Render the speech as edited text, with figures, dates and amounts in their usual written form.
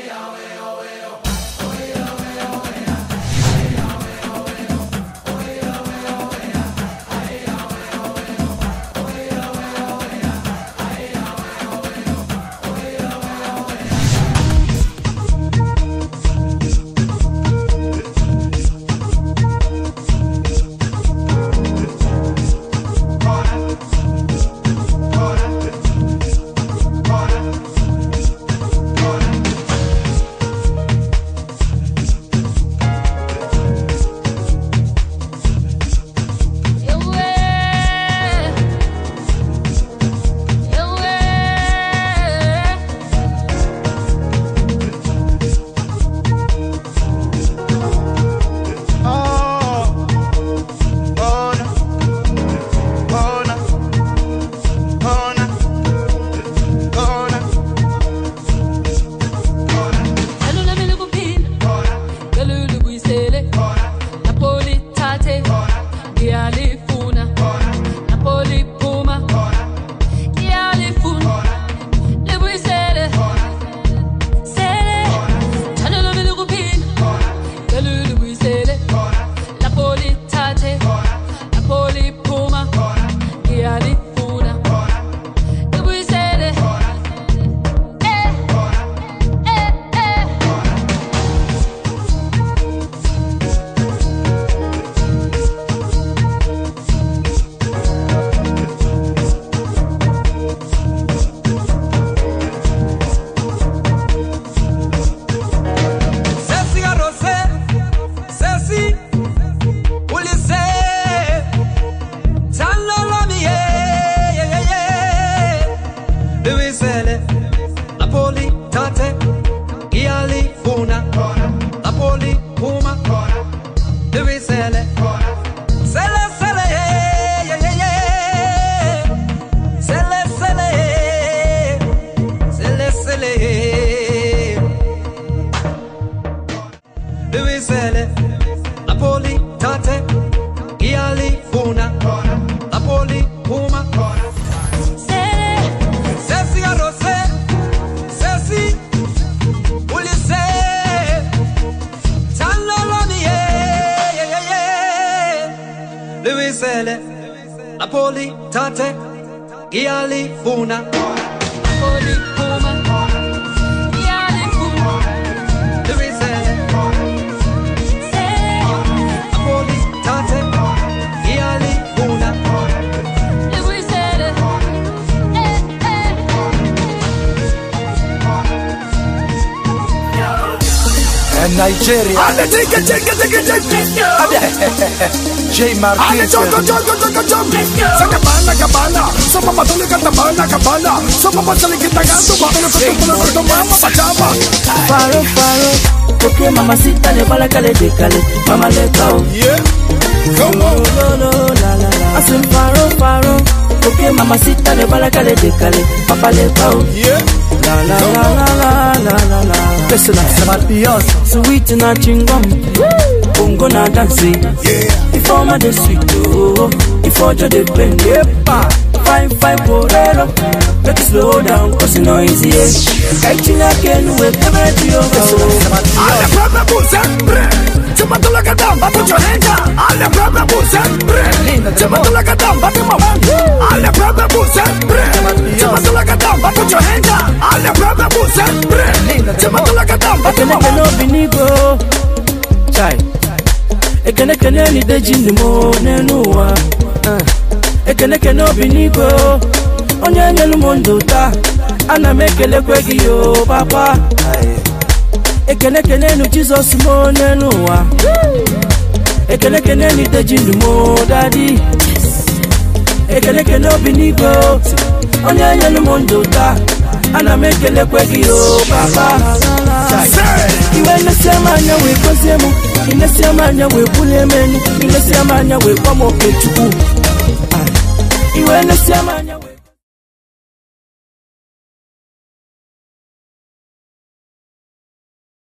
Napoli, Tate, Giali, Funa. Napoli, Puma, Giali, Funa. Louiselle, Napoli, Tate, Giali, Funa. Louiselle, and Nigeria. J Marquez. Cabana. Sopa matuli katabana cabana. Sopa matuli kitagando. Pajama. Faro. Okay, mamacita le bala cale de cale. Mama le go. Yeah. Come on. La. I said faro. Okay, mamacita le bala cale de cale. Papa le go. Yeah. La. Listen, I'm sweet na chingom. Bongo na dance. Yeah. If all my de sweet oh. If all your de bend. Yepa. Fine porero. Make it slow down, cause it's no easy. Catching a can with every over. All the proper bullset. Tomato like a dumb, put your hands up. All the proper bullset. Tomato like a dumb, but all the proper bullset. Tomato like a dumb, put your hands up. All the proper bullset. Tomato like a dumb, but no chai. Ekene ni de jinimo nenuwa. Ekene no binigo. Onye nyelu mondo ta. Ana mekele kwegi yo papa. Ekene no Jesus mo nenuwa. Ekene ni de jinimo daddy. Ekene no binigo. Onye nyelu mondo ta. Ana mekele kwegi yo papa. Iwe nesemanya we kozemu. Inesemanya we bulemeni. Inesemanya we kwa moke chuku. Iwe nesemanya